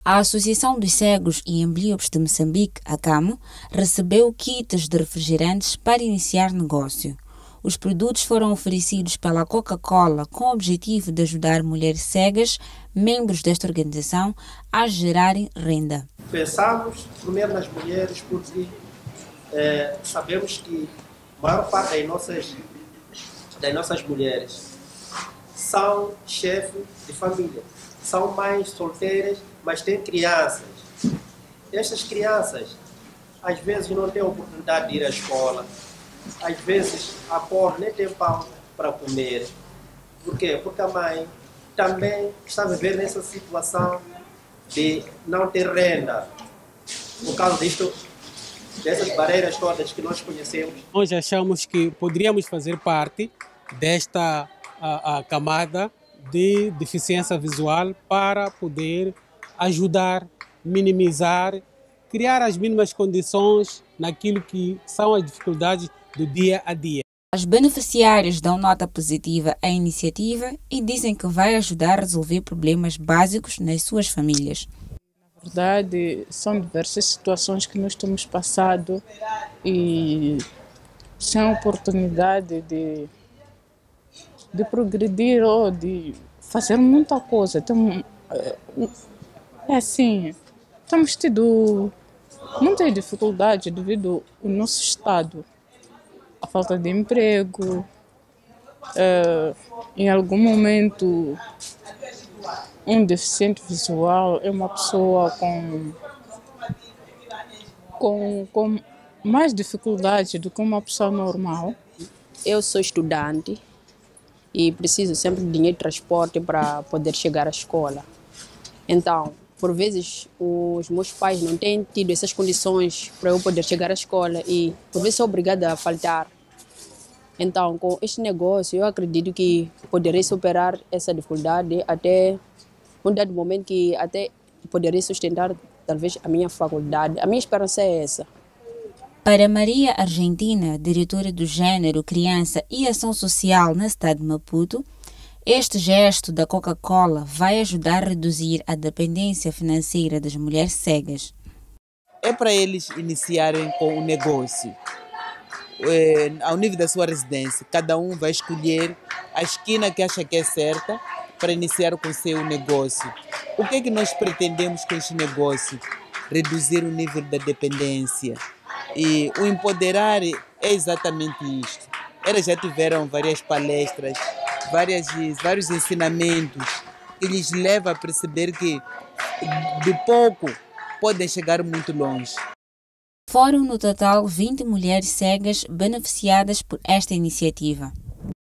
A Associação dos Cegos e Ambliopes de Moçambique, ACAMO, recebeu kits de refrigerantes para iniciar negócio. Os produtos foram oferecidos pela Coca-Cola com o objetivo de ajudar mulheres cegas, membros desta organização, a gerarem renda. Pensamos primeiro nas mulheres porque sabemos que a maior parte das nossas mulheres são chefes de família, são mães solteiras, mas têm crianças. Estas crianças, às vezes, não têm a oportunidade de ir à escola, às vezes, a pobre nem tem pão para comer. Por quê? Porque a mãe também está a viver nessa situação de não ter renda, por causa dessas barreiras todas que nós conhecemos. Nós achamos que poderíamos fazer parte desta a camada de deficiência visual para poder ajudar, minimizar, criar as mínimas condições naquilo que são as dificuldades do dia a dia. Os beneficiários dão nota positiva à iniciativa e dizem que vai ajudar a resolver problemas básicos nas suas famílias. Na verdade, são diversas situações que nós temos passado e sem a oportunidade de progredir ou de fazer muita coisa. Temos tido muita dificuldade devido ao nosso estado, a falta de emprego. Em algum momento, um deficiente visual é uma pessoa com mais dificuldade do que uma pessoa normal. Eu sou estudante e preciso sempre de dinheiro de transporte para poder chegar à escola. Então, por vezes, os meus pais não têm tido essas condições para eu poder chegar à escola e, por vezes, sou obrigada a faltar. Então, com este negócio, eu acredito que poderei superar essa dificuldade até um dado momento que até poderei sustentar, talvez, a minha faculdade. A minha esperança é essa. Para Maria Argentina, diretora do Gênero, Criança e Ação Social na cidade de Maputo, este gesto da Coca-Cola vai ajudar a reduzir a dependência financeira das mulheres cegas. É para eles iniciarem com o negócio. Ao nível da sua residência, cada um vai escolher a esquina que acha que é certa para iniciar com o seu negócio. O que é que nós pretendemos com este negócio? Reduzir o nível da dependência. E o empoderar é exatamente isto. Elas já tiveram várias palestras, vários ensinamentos que lhes levam a perceber que de pouco podem chegar muito longe. Foram no total 20 mulheres cegas beneficiadas por esta iniciativa.